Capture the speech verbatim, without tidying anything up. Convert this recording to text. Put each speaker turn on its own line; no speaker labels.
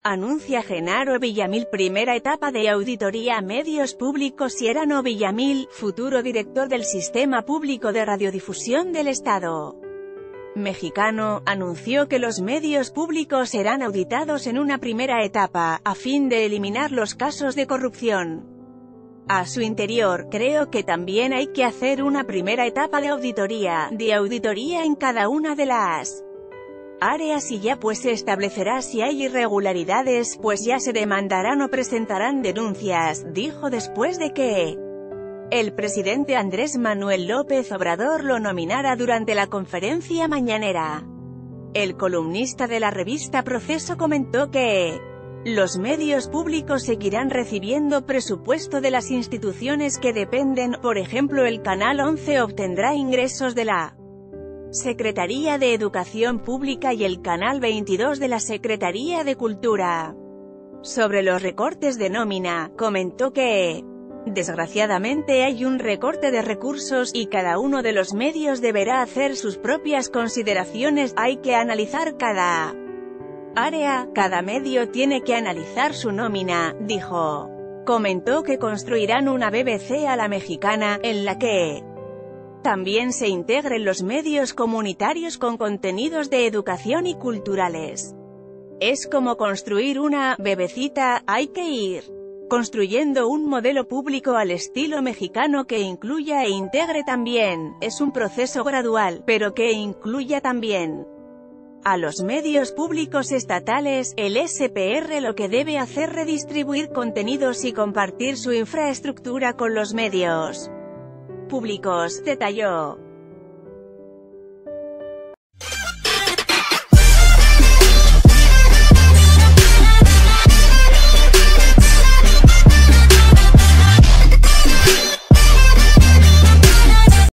Anuncia Genaro Villamil primera etapa de auditoría a medios públicos. Genaro Villamil, futuro director del Sistema Público de Radiodifusión del Estado mexicano, anunció que los medios públicos serán auditados en una primera etapa, a fin de eliminar los casos de corrupción. A su interior, creo que también hay que hacer una primera etapa de auditoría, de auditoría en cada una de las áreas y ya pues se establecerá si hay irregularidades, pues ya se demandarán o presentarán denuncias, dijo después de que el presidente Andrés Manuel López Obrador lo nominara durante la conferencia mañanera. El columnista de la revista Proceso comentó que los medios públicos seguirán recibiendo presupuesto de las instituciones que dependen, por ejemplo el Canal once obtendrá ingresos de la Secretaría de Educación Pública y el Canal veintidós de la Secretaría de Cultura. Sobre los recortes de nómina, comentó que desgraciadamente hay un recorte de recursos, y cada uno de los medios deberá hacer sus propias consideraciones, hay que analizar cada área, cada medio tiene que analizar su nómina, dijo. Comentó que construirán una B B C a la mexicana, en la que también se integren los medios comunitarios con contenidos de educación y culturales. Es como construir una bebecita, hay que ir construyendo un modelo público al estilo mexicano que incluya e integre también, es un proceso gradual, pero que incluya también a los medios públicos estatales. El S P R lo que debe hacer es redistribuir contenidos y compartir su infraestructura con los medios públicos, detalló.